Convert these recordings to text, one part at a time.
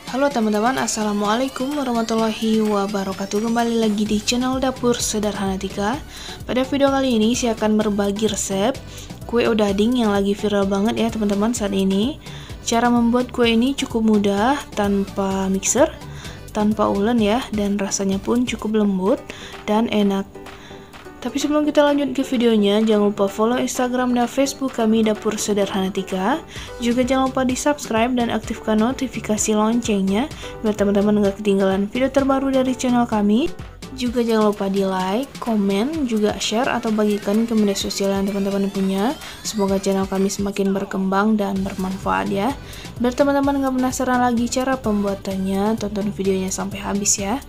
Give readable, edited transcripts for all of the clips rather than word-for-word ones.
Halo teman-teman, assalamualaikum warahmatullahi wabarakatuh. Kembali lagi di channel Dapur Sederhana Tika. Pada video kali ini saya akan berbagi resep kue odading yang lagi viral banget ya teman-teman saat ini. Cara membuat kue ini cukup mudah, tanpa mixer, tanpa ulen ya, dan rasanya pun cukup lembut dan enak. Tapi sebelum kita lanjut ke videonya, jangan lupa follow Instagram dan Facebook kami Dapur Sederhana Tika. Juga jangan lupa di subscribe dan aktifkan notifikasi loncengnya biar teman-teman gak ketinggalan video terbaru dari channel kami. Juga jangan lupa di like, komen, juga share atau bagikan ke media sosial yang teman-teman punya. Semoga channel kami semakin berkembang dan bermanfaat ya. Biar teman-teman gak penasaran lagi cara pembuatannya, tonton videonya sampai habis ya.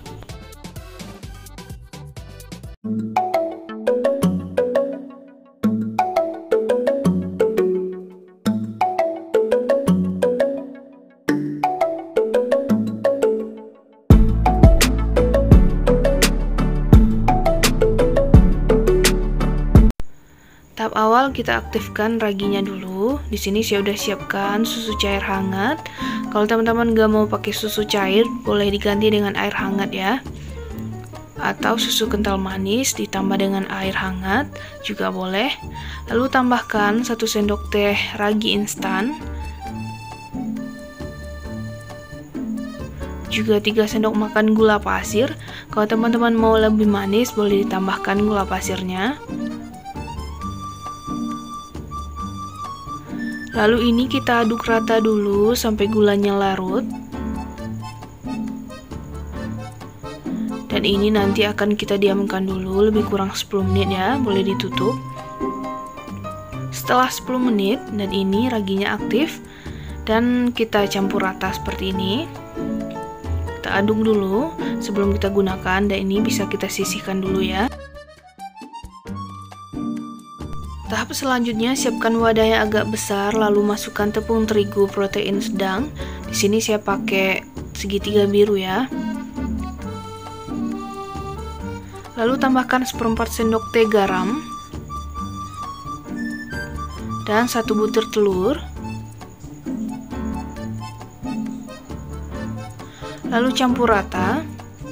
Tahap awal kita aktifkan raginya dulu. Di sini saya udah siapkan susu cair hangat. Kalau teman-teman gak mau pakai susu cair, boleh diganti dengan air hangat ya. Atau susu kental manis ditambah dengan air hangat juga boleh. Lalu tambahkan 1 sendok teh ragi instan. Juga 3 sendok makan gula pasir. Kalau teman-teman mau lebih manis, boleh ditambahkan gula pasirnya. Lalu ini kita aduk rata dulu sampai gulanya larut. Dan ini nanti akan kita diamkan dulu lebih kurang 10 menit ya, boleh ditutup. Setelah 10 menit dan ini raginya aktif dan kita campur rata seperti ini. Kita aduk dulu sebelum kita gunakan, dan ini bisa kita sisihkan dulu ya. Tahap selanjutnya, siapkan wadah yang agak besar, lalu masukkan tepung terigu protein sedang. Di sini saya pakai segitiga biru ya. Lalu tambahkan 1/4 sendok teh garam dan 1 butir telur. Lalu campur rata.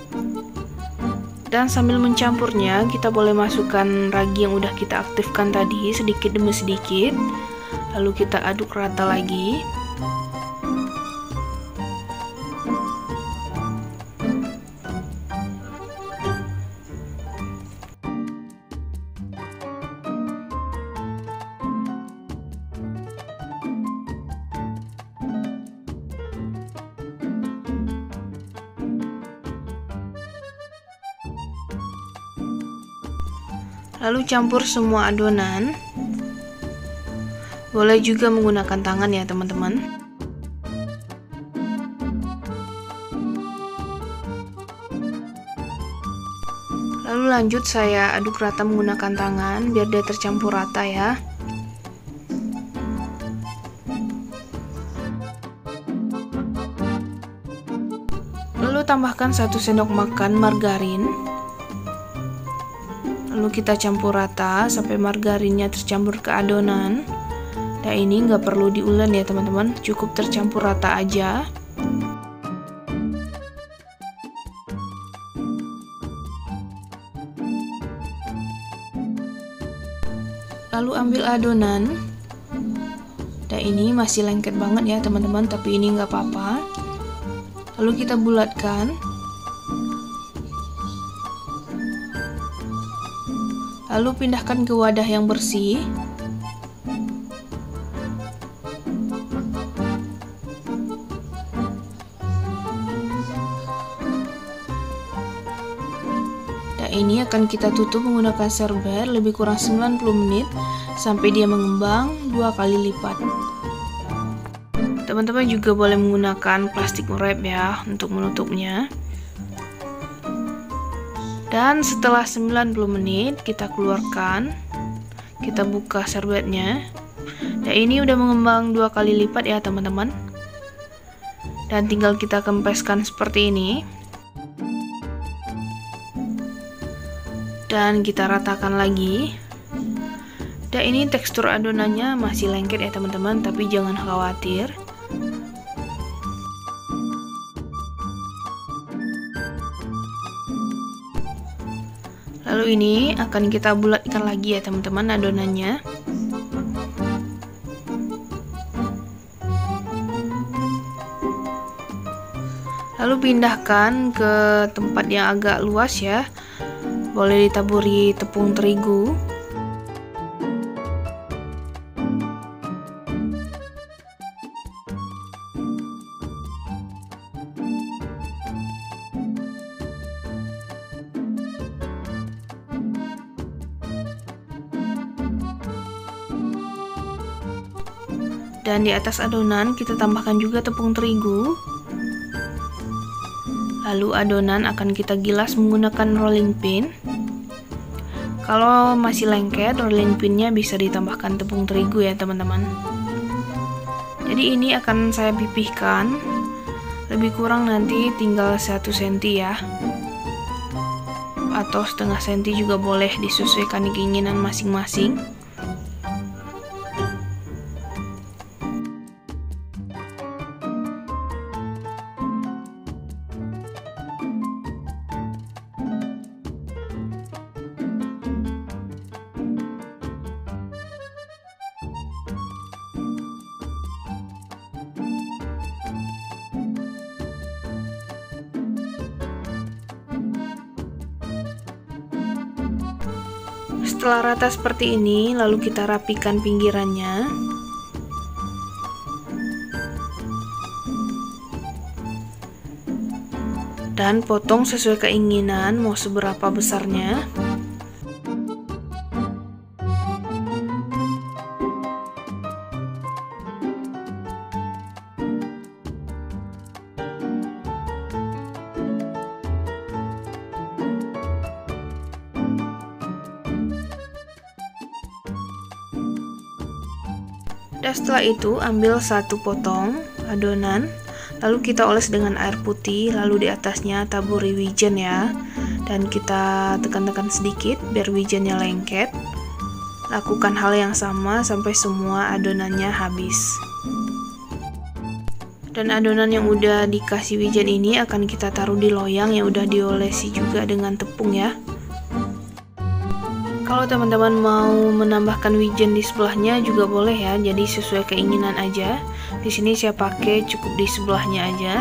Dan sambil mencampurnya, kita boleh masukkan ragi yang udah kita aktifkan tadi sedikit demi sedikit. Lalu kita aduk rata lagi. Lalu campur semua adonan. Boleh juga menggunakan tangan ya teman-teman. Lalu lanjut saya aduk rata menggunakan tangan biar dia tercampur rata ya. Lalu tambahkan 1 sendok makan margarin. Lalu kita campur rata sampai margarinnya tercampur ke adonan. Dan ini nggak perlu diulen ya teman-teman, cukup tercampur rata aja. Lalu ambil adonan. Dan ini masih lengket banget ya teman-teman, tapi ini nggak apa-apa. Lalu kita bulatkan. Lalu pindahkan ke wadah yang bersih. Dan ini akan kita tutup menggunakan serbet lebih kurang 90 menit sampai dia mengembang 2 kali lipat. Teman-teman juga boleh menggunakan plastik wrap ya untuk menutupnya. Dan setelah 90 menit kita keluarkan, kita buka serbetnya. Dan ini udah mengembang 2 kali lipat ya teman-teman. Dan tinggal kita kempeskan seperti ini. Dan kita ratakan lagi. Dan ini tekstur adonannya masih lengket ya teman-teman, tapi jangan khawatir. Lalu ini akan kita bulatkan lagi ya teman-teman adonannya. Lalu pindahkan ke tempat yang agak luas ya. Boleh ditaburi tepung terigu. Dan di atas adonan kita tambahkan juga tepung terigu. Lalu adonan akan kita gilas menggunakan rolling pin. Kalau masih lengket, rolling pinnya bisa ditambahkan tepung terigu ya teman-teman. Jadi ini akan saya pipihkan. Lebih kurang nanti tinggal 1 cm ya. Atau setengah senti juga boleh, disesuaikan keinginan masing-masing. Setelah rata seperti ini, lalu kita rapikan pinggirannya. Dan potong sesuai keinginan, mau seberapa besarnya. Dan setelah itu ambil 1 potong adonan, lalu kita oles dengan air putih, lalu di atasnya taburi wijen ya. Dan kita tekan-tekan sedikit biar wijennya lengket. Lakukan hal yang sama sampai semua adonannya habis. Dan adonan yang udah dikasih wijen ini akan kita taruh di loyang yang udah diolesi juga dengan tepung ya. Kalau teman-teman mau menambahkan wijen di sebelahnya juga boleh ya, jadi sesuai keinginan aja. Di sini saya pakai cukup di sebelahnya aja.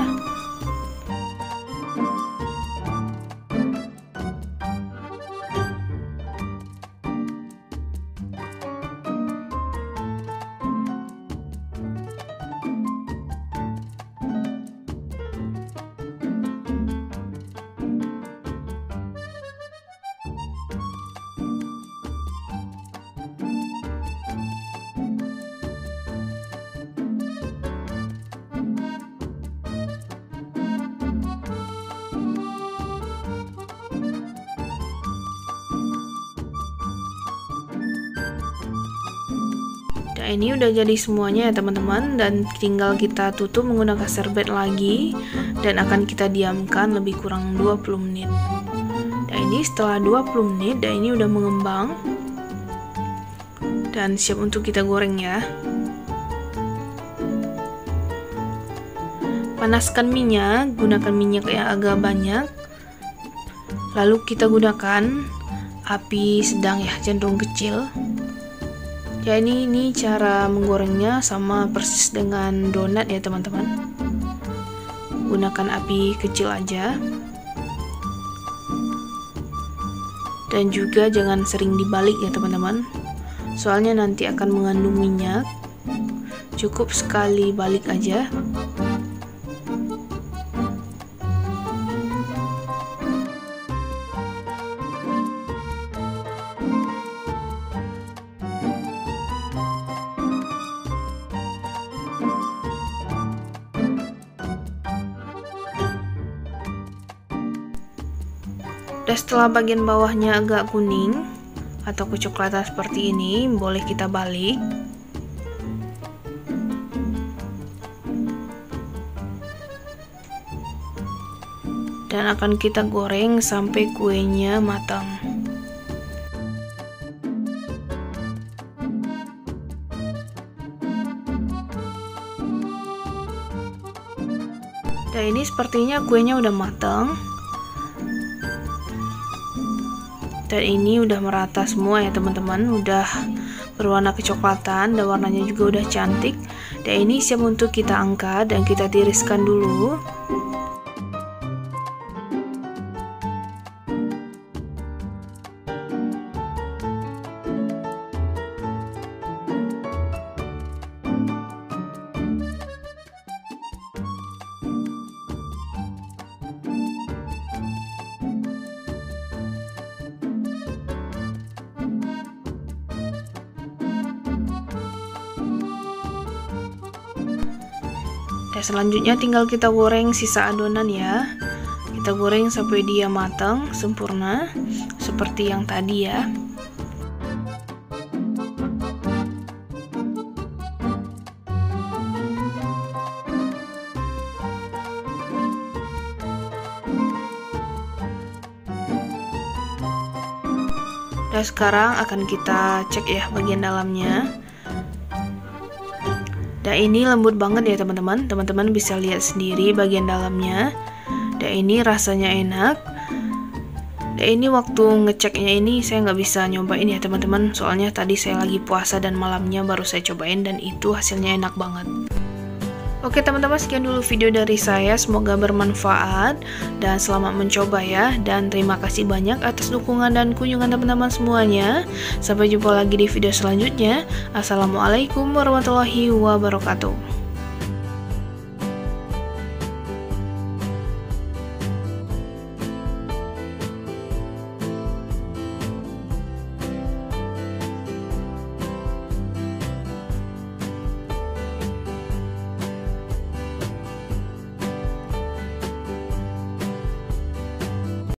Nah, ini udah jadi semuanya ya teman-teman, dan tinggal kita tutup menggunakan serbet lagi dan akan kita diamkan lebih kurang 20 menit. Nah, ini setelah 20 menit dan ini udah mengembang dan siap untuk kita goreng ya. Panaskan minyak, gunakan minyak yang agak banyak. Lalu kita gunakan api sedang ya, cenderung kecil. Ya ini cara menggorengnya sama persis dengan donat ya teman-teman. Gunakan api kecil aja. Dan juga jangan sering dibalik ya teman-teman. Soalnya nanti akan mengandung minyak. Cukup sekali balik aja. Dan setelah bagian bawahnya agak kuning atau kecoklatan seperti ini, boleh kita balik. Dan akan kita goreng sampai kuenya matang. Dan ini sepertinya kuenya udah matang. Dan ini udah merata semua ya teman-teman, udah berwarna kecoklatan dan warnanya juga udah cantik. Dan ini siap untuk kita angkat dan kita tiriskan dulu. Dan selanjutnya tinggal kita goreng sisa adonan ya. Kita goreng sampai dia matang sempurna seperti yang tadi ya. Dan sekarang akan kita cek ya bagian dalamnya. Dan ini lembut banget ya teman-teman. Teman-teman bisa lihat sendiri bagian dalamnya. Dan ini rasanya enak. Dan ini waktu ngeceknya ini saya nggak bisa nyobain ya teman-teman. Soalnya tadi saya lagi puasa dan malamnya baru saya cobain dan itu hasilnya enak banget. Oke teman-teman, sekian dulu video dari saya, semoga bermanfaat dan selamat mencoba ya. Dan terima kasih banyak atas dukungan dan kunjungan teman-teman semuanya. Sampai jumpa lagi di video selanjutnya. Assalamualaikum warahmatullahi wabarakatuh.